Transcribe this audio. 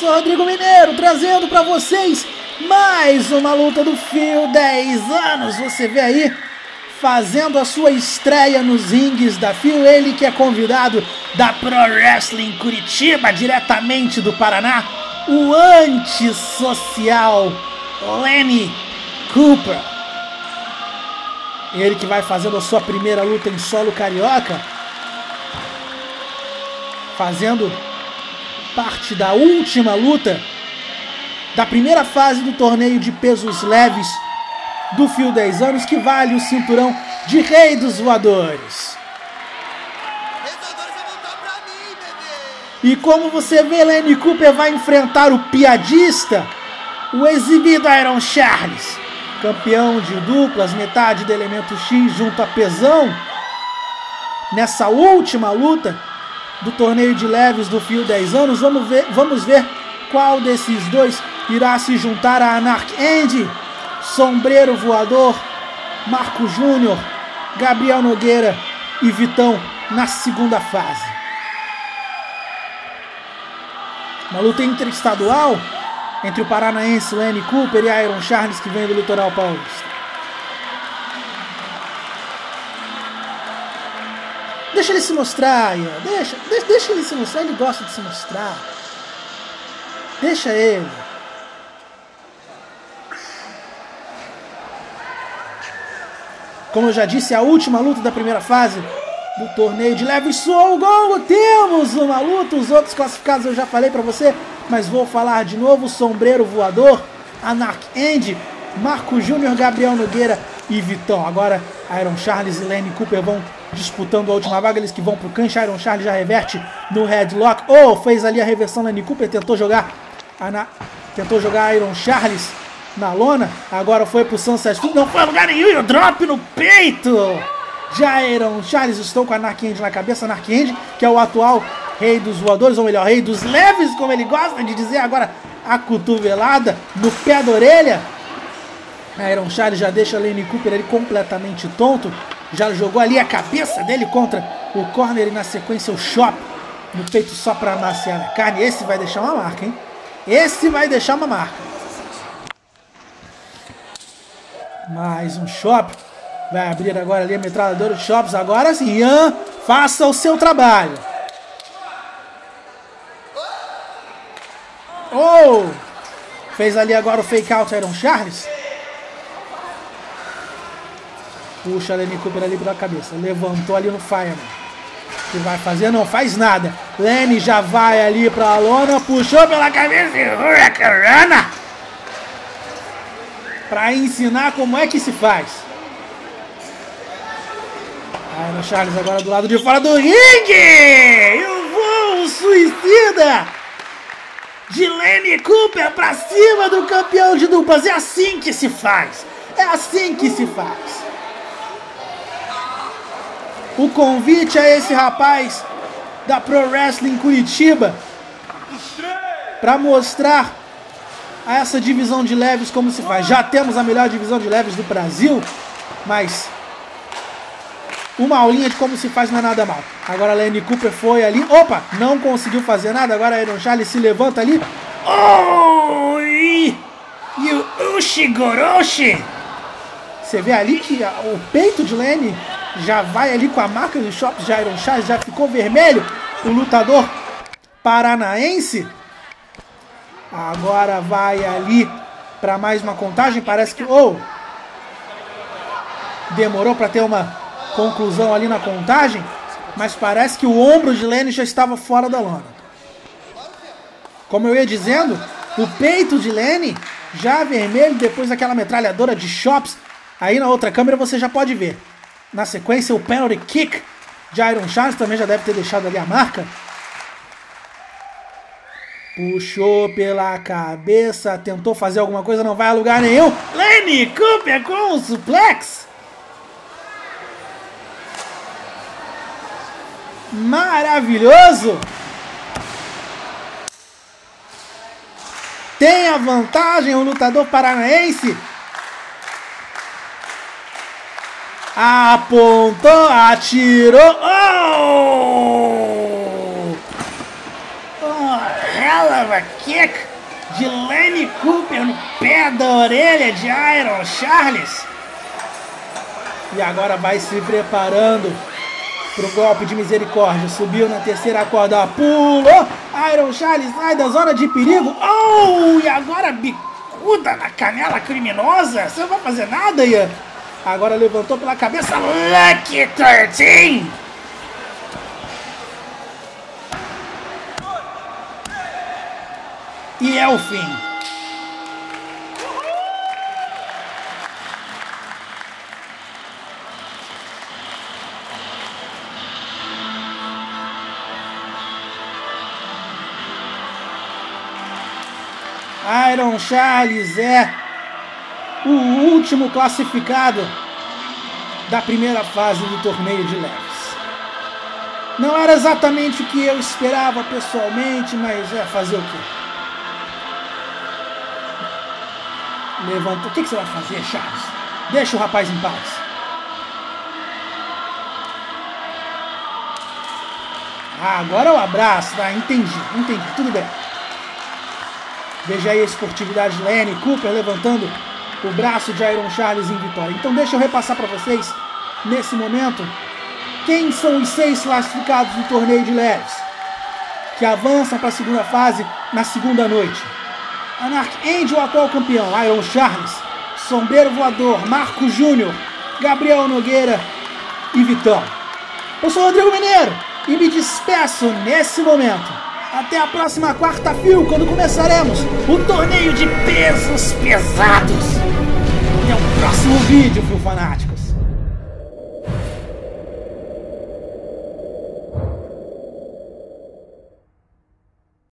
sou Rodrigo Mineiro, trazendo para vocês mais uma luta do Phil, 10 anos. Você vê aí, fazendo a sua estreia nos rings da Phil, ele que é convidado da Pro Wrestling Curitiba, diretamente do Paraná, o antissocial Lenny Cooper. Ele que vai fazendo a sua primeira luta em solo carioca, fazendo parte da última luta da primeira fase do torneio de pesos leves do Phil 10 anos, que vale o cinturão de Rei dos Voadores. E como você vê, Lenny Cooper vai enfrentar o piadista, o exibido Iron Charles, campeão de duplas, metade do elemento X junto a Pesão, nessa última luta do torneio de leves do Phil 10 anos. Vamos ver qual desses dois irá se juntar a Anarch Andy, Sombreiro Voador, Marco Júnior, Gabriel Nogueira e Vitão na segunda fase. Uma luta interestadual entre o paranaense Lenny Cooper e Iron Charles, que vem do litoral paulista. Deixa ele se mostrar, Ian. Deixa ele se mostrar, ele gosta de se mostrar. Deixa ele. Como eu já disse, a última luta da primeira fase do torneio de leves Soul Gol. Temos uma luta, os outros classificados eu já falei pra você, mas vou falar de novo. Sombreiro Voador, Anarch Andy, Marco Júnior, Gabriel Nogueira e Vitão. Agora Iron Charles e Lenny Cooper vão disputando a última vaga, eles que vão pro cancha. Iron Charles já reverte no headlock. Fez ali a reversão. Lenny Cooper tentou jogar Iron Charles na lona. Agora foi pro Sunset Flip, não foi a lugar nenhum, e o drop no peito. Já Iron Charles estou com a Anarch Andy na cabeça. Anarch Andy, que é o atual Rei dos Voadores, ou melhor, Rei dos Leves, como ele gosta de dizer. Agora a cotovelada no pé da orelha. Iron Charles já deixa Lenny Cooper ali completamente tonto. Já jogou ali a cabeça dele contra o corner e na sequência o chop no peito só para amaciar a carne. Esse vai deixar uma marca, hein? Esse vai deixar uma marca. Mais um chop. Vai abrir agora ali a metralhadora de chops. Agora sim, Ian, faça o seu trabalho. Fez ali agora o fake out Iron Charles. Puxa Lenny Cooper ali pela cabeça. Levantou ali no Fireman. O que vai fazer? Não faz nada. Lenny já vai ali pra lona. Puxou pela cabeça e Hurricanrana pra ensinar como é que se faz. Iron Charles agora do lado de fora do ringue. E o voo suicida de Lenny Cooper pra cima do campeão de duplas. É assim que se faz. É assim que se faz. O convite a esse rapaz da Pro Wrestling Curitiba para mostrar a essa divisão de leves como se faz. Já temos a melhor divisão de leves do Brasil, mas uma aulinha de como se faz não é nada mal. Agora Lenny Cooper foi ali. Não conseguiu fazer nada. Agora Iron Charles se levanta ali. E o Ushigoroshi. Você vê ali que o peito de Lenny já vai ali com a marca dos chops de Iron Charles, já ficou vermelho. O lutador paranaense agora vai ali para mais uma contagem. Parece que demorou para ter uma conclusão ali na contagem, mas parece que o ombro de Lenny já estava fora da lona. Como eu ia dizendo, o peito de Lenny já vermelho depois daquela metralhadora de chops. Aí na outra câmera você já pode ver. Na sequência, o penalty kick de Iron Charles também já deve ter deixado ali a marca. Puxou pela cabeça, tentou fazer alguma coisa, não vai a lugar nenhum. Lenny Cooper com um suplex. Maravilhoso. Tem a vantagem o lutador paranaense. Apontou, atirou. Hell of a kick de Lenny Cooper no pé da orelha de Iron Charles. E agora vai se preparando pro golpe de misericórdia. Subiu na terceira corda, pulou. Iron Charles sai da zona de perigo. Oh, e agora bicuda na canela criminosa. Você não vai fazer nada, Ian. Agora levantou pela cabeça. Lucky 13. E é o fim. Iron Charles é o último classificado da primeira fase do torneio de leves. Não era exatamente o que eu esperava pessoalmente, mas é fazer o quê? Levanta. O que você vai fazer, Charles? Deixa o rapaz em paz. Ah, agora eu abraço, tá? Entendi, tudo bem. Veja aí a esportividade de Lenny Cooper levantando o braço de Iron Charles em vitória. Então deixa eu repassar para vocês, nesse momento, quem são os 6 classificados do torneio de leves, que avançam para a segunda fase na segunda noite. Anarch Angel, atual campeão, Iron Charles. Sombreiro Voador, Marco Júnior, Gabriel Nogueira e Vitão. Eu sou o Rodrigo Mineiro e me despeço nesse momento. Até a próxima quarta-feira, quando começaremos o torneio de pesos pesados. Até o próximo vídeo, Fio Fanático.